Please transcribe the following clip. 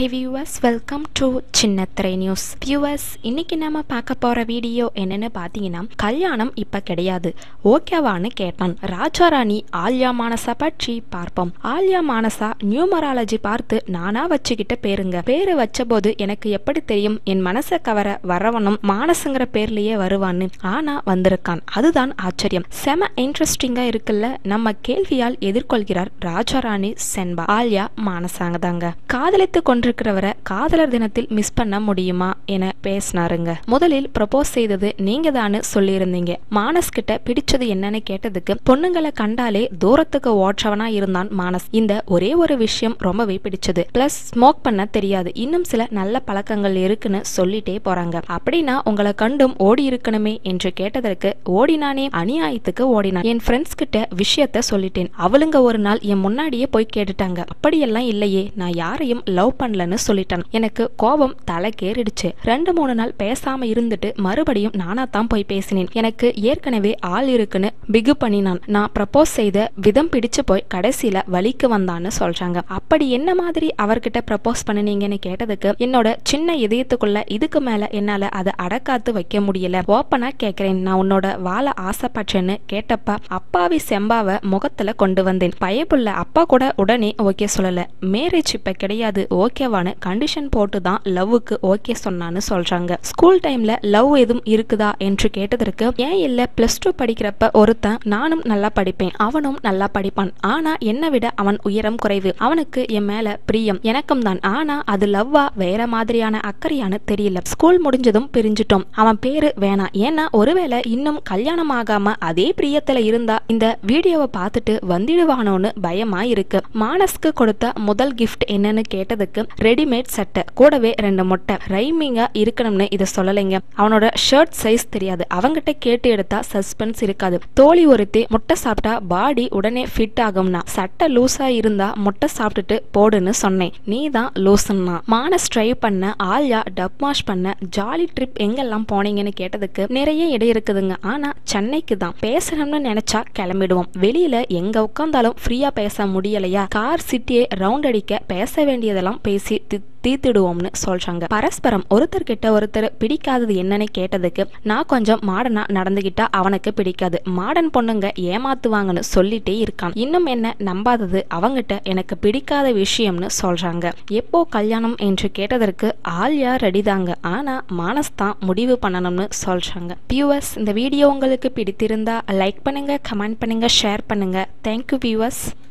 Hey viewers, welcome to Chinnathirai news. viewers, இன்னைக்கு நாம பார்க்க போற வீடியோ என்னன்னு பாத்தீங்கன்னா, கல்யாணம் இப்ப கிடையாது ஓகேவான்னு கேட்டான். ராஜா ராணி ஆல்யா மானசா பற்றி பார்ப்போம். ஆல்யா மானசா நியூமராலஜி பார்த்து நானா வச்சுக்கிட்ட பேருங்க. பேரு வச்சபோது எனக்கு எப்படி தெரியும் என் மனசை கவர வரவனும் மானசுங்கிற பேர்லயே வருவான்னு. ஆனா வந்திருக்கான். அதுதான் ஆச்சரியம். செம இன்ட்ரெஸ்டிங்கா இருக்குல்ல. நம்ம கேள்வியால் எதிர்கொள்கிறார் ராஜா ராணி சென்பா. ஆல்யா மானசாங்க தாங்க. காதலித்து கொண்டிருக்கிறவரை காதலர் தினத்தில் மிஸ் பண்ண முடியுமா என பேசினாருங்க. முதலில் ப்ரப்போஸ் செய்தது நீங்க தானு சொல்லியிருந்தீங்க. மானஸ் கிட்ட பிடிச்சது என்னன்னு கேட்டதுக்கு பொண்ணுங்களை கண்டாலே தூரத்துக்கு ஓற்றவனா இருந்தான் மானஸ். இந்த ஒரே ஒரு விஷயம் ரொம்பவே பிடிச்சது. பிளஸ் ஸ்மோக் பண்ண தெரியாது. இன்னும் சில நல்ல பழக்கங்கள் இருக்குன்னு சொல்லிட்டே போறாங்க. அப்படின்னா உங்களை கண்டும் ஓடி இருக்கணுமே என்று கேட்டதற்கு ஓடினானே, அநியாயத்துக்கு ஓடினான். என் ஃப்ரெண்ட்ஸ் கிட்ட விஷயத்த சொல்லிட்டேன். அவளுங்க ஒரு நாள் என் முன்னாடியே போய் கேட்டுட்டாங்க. அப்படியெல்லாம் இல்லையே, நான் யாரையும் லவ் பண்ணலன்னு சொல்லிட்டான். எனக்கு கோபம் தலைக்கேறிடுச்சு. 2-3 நாள் பேசாம இருந்துட்டு மறுபடியும் நானா தான் போய் பேசினேன். எனக்கு ஏற்கனவே ஆள் இருக்குன்னு பிகு பண்ணினான். நான் ப்ரப்போஸ் செய்த விதம் பிடிச்சு போய் கடைசியில வலிக்கு வந்தான்னு சொல்றாங்க. அப்படி என்ன மாதிரி அவர்கிட்ட ப்ரப்போஸ் பண்ணினீங்கன்னு கேட்டதுக்கு என்னோட சின்ன இதயத்துக்குள்ள இதுக்கு மேல என்னால அதை அடக்காத்து வைக்க முடியல. ஓப்பனா கேக்குறேன், நான் உன்னோட வாழ ஆசைப்பட்டேன்னு கேட்டப்ப அப்பாவி செம்பாவை முகத்துல கொண்டு வந்தேன். பயப்புள்ள அப்பா கூட உடனே ஓகே சொல்லல. மேரேஜ் இப்ப கிடையாது ஓகேவானு கண்டிஷன் போட்டு தான் லவ்வுக்கு ஓகே சொன்னான்னு சொல்றாங்க. ஸ்கூல் டைம்ல லவ் எதுவும் இருக்குதா என்று கேட்டதற்கு ஏன் இல்ல, +2 படிக்கிறப்ப ஒருத்தன் நானும் நல்லா படிப்பேன், அவனும் நல்லா படிப்பான். ஆனா என்னை விட அவன் உயரம் குறைவு. அவனுக்கு என் மேல பிரியம், எனக்கும் தான். ஆனா அது லவ்வா வேற மாதிரியான அக்கறையான்னு தெரியல. ஸ்கூல் முடிஞ்சதும் பிரிஞ்சிட்டோம். அவன் பேரு வேணாம். ஏன்னா ஒருவேளை இன்னும் கல்யாணம் ஆகாம அதே பிரியத்துல இருந்தா இந்த வீடியோவை பார்த்துட்டு வந்துடுவானோன்னு பயமா இருக்கு. மானஸ்க்கு கொடுத்த முதல் கிஃப்ட் என்னன்னு கேட்டதுக்கு ரெடிமேட் சட்டை, கூடவே 2 முட்டை. ரைமிங்கா இருக்கணும்னு இதை சொல்லலைங்க. அவனோட ஷர்ட் சைஸ் தெரியாது. அவங்கிட்ட கேட்டு எடுத்தா சஸ்பென்ஸ் இருக்காது. தோழி ஒருத்தி முட்டை சாப்பிட்டா பாடி உடனே ஃபிட் ஆகும்னா, சட்டை லூஸா இருந்தா முட்டை சாப்பிட்டுட்டு போடுன்னு சொன்னேன். நீ தான் லூசுன்னா. மானஸ் ட்ரை பண்ண, ஆல்யா டப்மாஷ் பண்ண, ஜாலி ட்ரிப் எங்கெல்லாம் போனீங்கன்னு கேட்டதுக்கு நிறைய இடம் இருக்குதுங்க. ஆனா சென்னைக்கு தான். பேசணும்னு நினைச்சா கிளம்பிடுவோம். வெளியில எங்க உட்கார்ந்தாலும் ஃப்ரீயா பேச முடியலையா, கார் சிட்டியே ரவுண்ட் அடிக்க பேச வேண்டியதெல்லாம் பேசி தீர்த்திடுவோம்னு சொல்றாங்க. பரஸ்பரம் ஒருத்தர்கிட்ட ஒருத்தர் பிடிக்காதது என்னன்னு கேட்டதுக்கு நான் கொஞ்சம் மாடனா நடந்துகிட்டா அவனுக்கு பிடிக்காது. மாடன் பொண்ணுங்க ஏமாத்துவாங்கன்னு சொல்லிட்டே இருக்கான். இன்னும் என்ன நம்பாதது அவங்கிட்ட எனக்கு பிடிக்காத விஷயம்னு சொல்றாங்க. எப்போ கல்யாணம் என்று கேட்டதற்கு ஆல்யா ரெடிதாங்க. ஆனா மானஸ் தான் முடிவு பண்ணணும்னு சொல்றாங்க. வியூவர்ஸ், இந்த வீடியோ உங்களுக்கு பிடித்திருந்தா லைக் பண்ணுங்க, கமெண்ட் பண்ணுங்க, ஷேர் பண்ணுங்க. Thank you viewers.